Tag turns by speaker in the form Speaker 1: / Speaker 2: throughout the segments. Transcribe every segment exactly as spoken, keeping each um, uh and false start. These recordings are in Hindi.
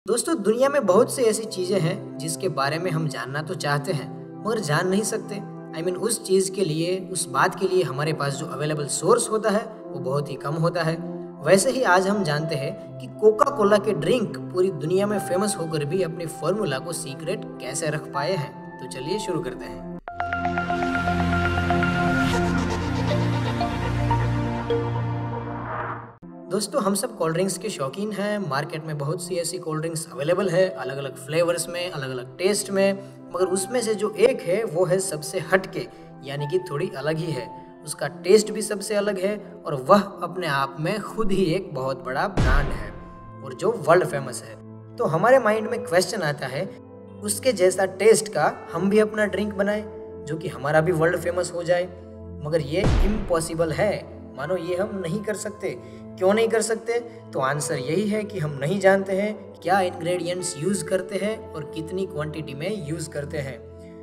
Speaker 1: दोस्तों, दुनिया में बहुत सी ऐसी चीजें हैं जिसके बारे में हम जानना तो चाहते हैं मगर जान नहीं सकते। आई I मीन mean, उस चीज के लिए, उस बात के लिए हमारे पास जो अवेलेबल सोर्स होता है वो बहुत ही कम होता है। वैसे ही आज हम जानते हैं कि कोका कोला के ड्रिंक पूरी दुनिया में फेमस होकर भी अपनी फॉर्मूला को सीक्रेट कैसे रख पाए हैं। तो चलिए शुरू करते हैं। दोस्तों, हम सब कोल्ड ड्रिंक्स के शौकीन हैं। मार्केट में बहुत सी ऐसी कोल्ड ड्रिंक्स अवेलेबल है, अलग अलग फ्लेवर्स में, अलग अलग टेस्ट में, मगर उसमें से जो एक है वो है सबसे हटके, यानी कि थोड़ी अलग ही है। उसका टेस्ट भी सबसे अलग है और वह अपने आप में खुद ही एक बहुत बड़ा ब्रांड है और जो वर्ल्ड फेमस है। तो हमारे माइंड में क्वेश्चन आता है, उसके जैसा टेस्ट का हम भी अपना ड्रिंक बनाएं जो कि हमारा भी वर्ल्ड फेमस हो जाए। मगर ये इम्पॉसिबल है, मानो ये हम नहीं कर सकते। क्यों नहीं कर सकते? तो आंसर यही है कि हम नहीं जानते हैं क्या इंग्रेडिएंट्स यूज करते हैं और कितनी क्वांटिटी में यूज करते हैं।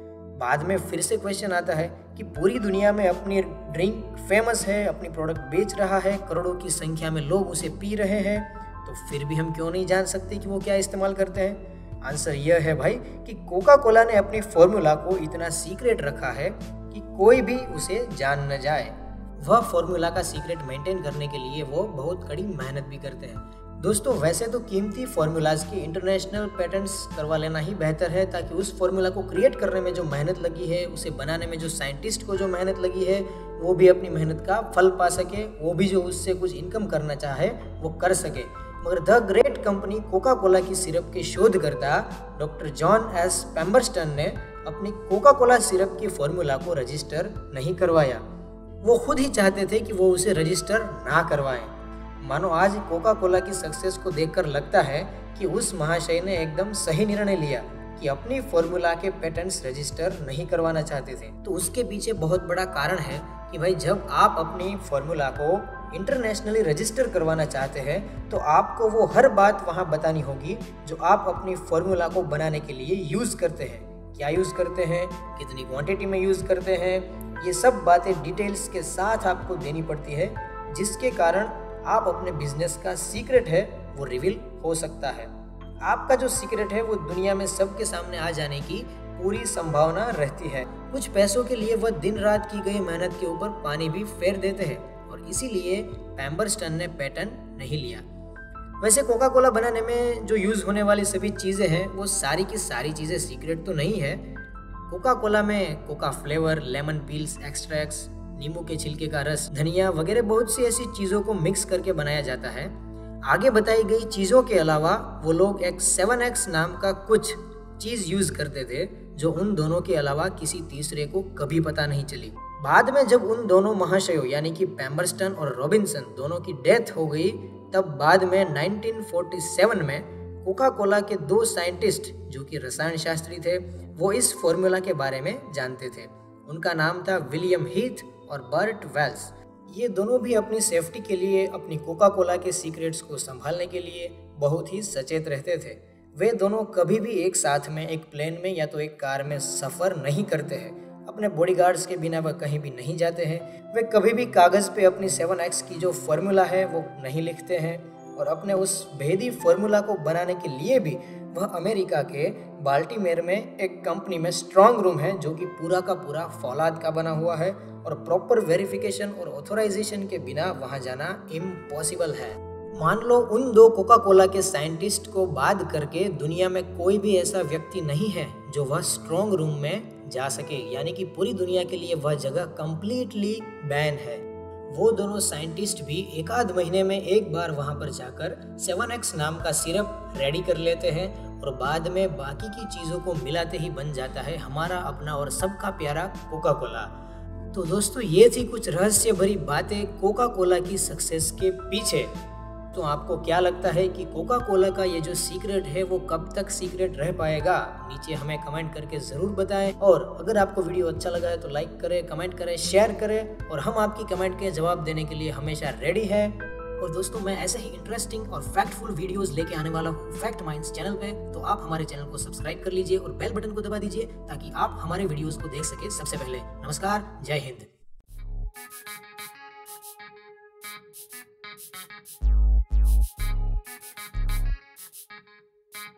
Speaker 1: बाद में फिर से क्वेश्चन आता है कि पूरी दुनिया में अपनी ड्रिंक फेमस है, अपनी प्रोडक्ट बेच रहा है, करोड़ों की संख्या में लोग उसे पी रहे हैं, तो फिर भी हम क्यों नहीं जान सकते कि वो क्या इस्तेमाल करते हैं। आंसर यह है भाई कि कोका कोला ने अपनी फॉर्मूला को इतना सीक्रेट रखा है कि कोई भी उसे जान न जाए। वह फॉर्मूला का सीक्रेट मेंटेन करने के लिए वो बहुत कड़ी मेहनत भी करते हैं। दोस्तों, वैसे तो कीमती फॉर्मूलाज के इंटरनेशनल पेटेंट्स करवा लेना ही बेहतर है, ताकि उस फॉर्मूला को क्रिएट करने में जो मेहनत लगी है, उसे बनाने में जो साइंटिस्ट को जो मेहनत लगी है, वो भी अपनी मेहनत का फल पा सके, वो भी जो उससे कुछ इनकम करना चाहे वो कर सके। मगर the great company Coca Cola की सिरप के शोधकर्ता डॉक्टर जॉन एस पेम्बरस्टन ने अपनी कोका कोला सिरप की फॉर्मूला को रजिस्टर नहीं करवाया। वो खुद ही चाहते थे कि वो उसे रजिस्टर ना करवाएं। मानो आज कोका कोला की सक्सेस को देखकर लगता है कि उस महाशय ने एकदम सही निर्णय लिया कि अपनी फॉर्मूला के पेटेंट्स रजिस्टर नहीं करवाना चाहते थे। तो उसके पीछे बहुत बड़ा कारण है कि भाई जब आप अपनी फॉर्मूला को इंटरनेशनली रजिस्टर करवाना चाहते हैं तो आपको वो हर बात वहाँ बतानी होगी जो आप अपनी फॉर्मूला को बनाने के लिए यूज़ करते हैं। क्या यूज़ करते हैं, कितनी क्वांटिटी में यूज़ करते हैं, ये सब बातें डिटेल्स के साथ आपको देनी पड़ती है, जिसके कारण आप अपने बिजनेस का सीक्रेट है वो रिवील हो सकता है। आपका जो सीक्रेट है वो दुनिया में सबके सामने आ जाने की पूरी संभावना रहती है। कुछ पैसों के लिए वह दिन रात की गई मेहनत के ऊपर पानी भी फेर देते हैं और इसीलिए पेम्बरस्टन ने पेटेंट नहीं लिया। वैसे कोका कोला बनाने में जो यूज़ होने वाली सभी चीज़ें हैं वो सारी की सारी चीज़ें सीक्रेट तो नहीं है। कोका कोला में coca flavour, lemon peels extracts, नींबू के छिलके का रस, धनिया वगैरह बहुत सी ऐसी चीज़ों को मिक्स करके बनाया जाता है। आगे बताई गई चीज़ों के अलावा वो लोग एक सेवन एक्स नाम का कुछ चीज़ यूज़ करते थे जो उन दोनों के अलावा किसी तीसरे को कभी पता नहीं चली। बाद में जब उन दोनों महाशयों यानी कि पेम्बरस्टन और रॉबिन्सन दोनों की डेथ हो गई, तब बाद में नाइनटीन फोर्टी सेवन में कोका कोला के दो साइंटिस्ट जो कि रसायन शास्त्री थे वो इस फॉर्मूला के बारे में जानते थे। उनका नाम था विलियम हीथ और बर्ट वेल्स। ये दोनों भी अपनी सेफ्टी के लिए, अपनी कोका कोला के सीक्रेट्स को संभालने के लिए बहुत ही सचेत रहते थे। वे दोनों कभी भी एक साथ में एक प्लेन में या तो एक कार में सफ़र नहीं करते हैं। अपने बॉडीगार्ड्स के बिना वह कहीं भी नहीं जाते हैं। वे कभी भी कागज़ पे अपनी सेवन एक्स की जो फॉर्मूला है वो नहीं लिखते हैं और अपने उस भेदी फॉर्मूला को बनाने के लिए भी वह अमेरिका के बाल्टीमेर में एक कंपनी में स्ट्रांग रूम है जो कि पूरा का पूरा फौलाद का बना हुआ है और प्रॉपर वेरिफिकेशन और ऑथोराइजेशन के बिना वहां जाना इम्पॉसिबल है। मान लो उन दो कोका कोला के साइंटिस्ट को बाद करके दुनिया में कोई भी ऐसा व्यक्ति नहीं है जो वह स्ट्रांग रूम में जा सके, यानी कि पूरी दुनिया के लिए वह जगह कंप्लीटली बैन है। वो दोनों साइंटिस्ट भी एक आध महीने में एक बार वहां पर जाकर सेवन एक्स नाम का सिरप रेडी कर लेते हैं और बाद में बाकी की चीज़ों को मिलाते ही बन जाता है हमारा अपना और सबका प्यारा कोका कोला। तो दोस्तों, ये थी कुछ रहस्य भरी बातें कोका कोला की सक्सेस के पीछे। तो आपको क्या लगता है कि कोका कोला का ये जो सीक्रेट है वो कब तक सीक्रेट रह पाएगा? नीचे हमें कमेंट करके ज़रूर बताएं। और अगर आपको वीडियो अच्छा लगा है तो लाइक करें, कमेंट करें, शेयर करें और हम आपकी कमेंट के जवाब देने के लिए हमेशा रेडी हैं। और दोस्तों, मैं ऐसे ही इंटरेस्टिंग और फैक्टफुल वीडियोस लेके आने वाला हूँ फैक्टमाइंस चैनल पे, तो आप हमारे चैनल को सब्सक्राइब कर लीजिए और बेल बटन को दबा दीजिए ताकि आप हमारे वीडियोस को देख सके सबसे पहले। नमस्कार, जय हिंद। Thank you.